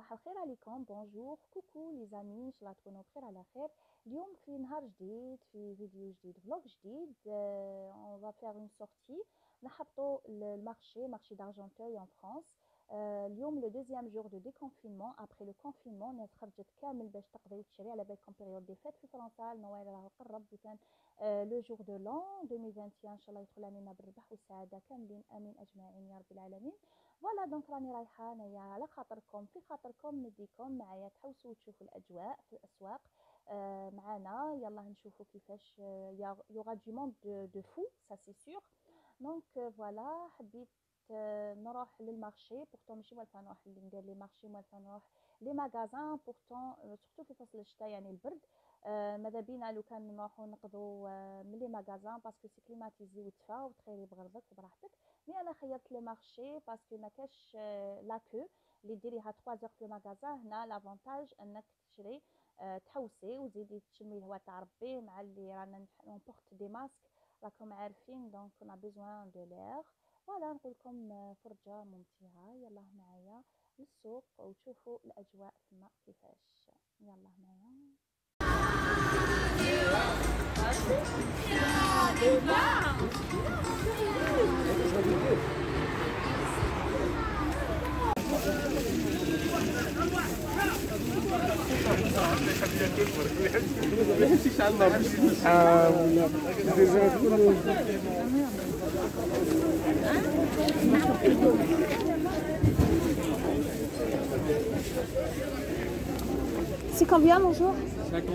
صباح الخير عليكم. بونجور كوكو لي زامي، ان شاء الله تكونوا بخير على خير. اليوم في نهار جديد، في فيديو جديد، فلوق جديد. اون فا فيغ اون سورتي، نحبطوا مارشي دارجونتوي ان فرانس. اليوم لو دوزيام جور دو ديكونفينمون ابري لو كونفينمون. الناس خرجت كامل باش تقضي وتشري، على بالكم بيريود دي فيت في فرنسا، النويل راه قرب، وكان لو جور دو لون 2021 ان شاء الله يدخل علينا بالربح والسعاده كاملين، امين اجمعين يا رب العالمين. فوالا دونك راني رايحه انايا على خاطركم، في خاطركم نديكم معايا تحوسوا وتشوفوا الاجواء في الاسواق. معانا يلا نشوفوا كيفاش يوغا دو موند دو فو سا سي سور. دونك فوالا حبيت نروح للمارشي، بورتون ماشي موالفه نروح ندير لي مارشي، موالفه نروح لي ماغازان، بورتون سورتو في فصل الشتاء يعني البرد. ماذا بينا لو كان نروحو نقضوا من لي ماغازان باسكو سي كليماتيزي وتفا وتخيري بغرضك وبراحتك. مي انا خيرت لو مارشي باسكو ما كاش لا كو اللي ديريها 3 زور في الماغازان. هنا لافونتاج انك تشري تحوسي وتزيدي تشمي الهواء تاع ربي، مع اللي رانا نبورت دي ماسك راكم عارفين، دونك انا بيزوان دو لير. فوالا نقول لكم فرجه ممتعه. يلا معايا للسوق وتشوفوا الاجواء تما كيفاش. يلا معايا. C'est combien mon jour? 50.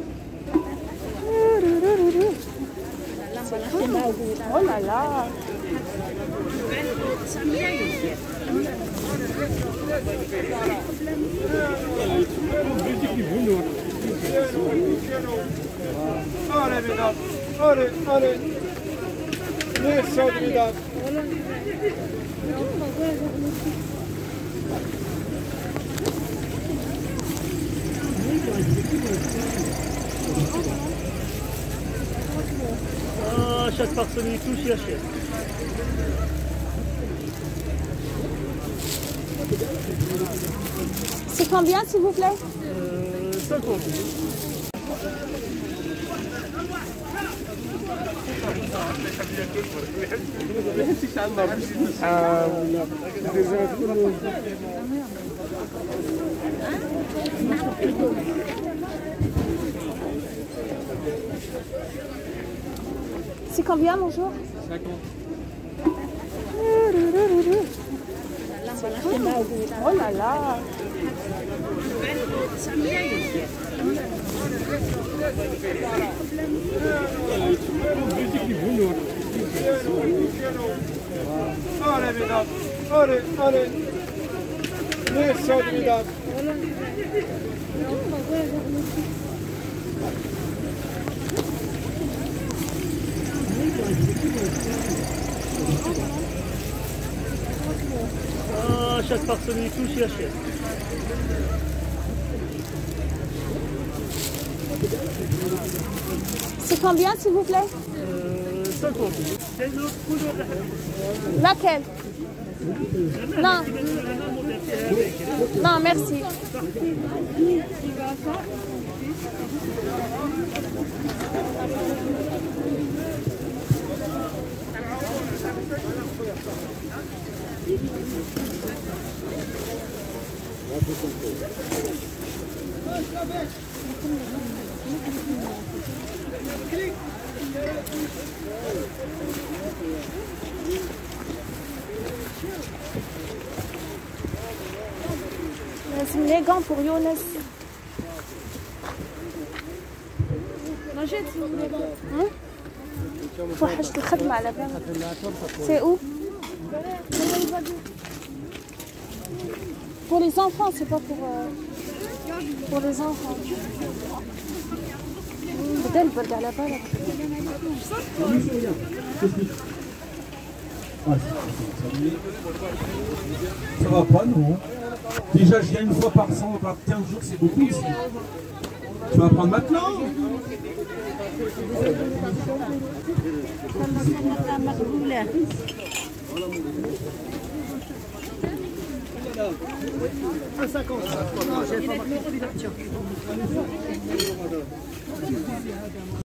Oh là là. Allez mesdames, allez, descendez mesdames. Chaque personne y touche, il achète. C'est combien s'il vous plaît? 50. C'est combien mon jour? 50. Oh là là. Allez mesdames, allez, descendez mesdames. Chaque personne y touche, il achète. C'est combien s'il vous plaît? 50. Laquelle? Non. Non, merci. لازم لي غون بور يونس. توحشت الخدمة على بالك. سي او؟ Pour les enfants, c'est pas pour les enfants. بدا البرد على بالك. Ça va pas, non? Déjà, je viens une fois par 100, par 15 jours, c'est beaucoup ici. Tu vas prendre maintenant? madame. 1,50. Non, j'ai pas marqué.